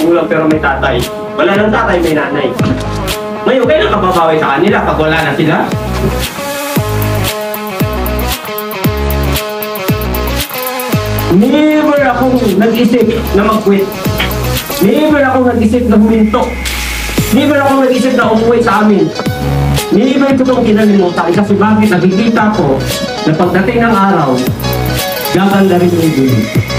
magulang pero may tatay. Wala ng tatay, may nanay. Ngayon, kailan ka babawi sa kanila pag wala na sila? Never akong nag-isip na mag-quit. Never akong nag-isip na huminto. Never akong nag-isip na umuwi sa amin. Never ko itong kinalimutan kasi bakit nakikita ko na pagdating ng araw, gaganda rin yung dulo.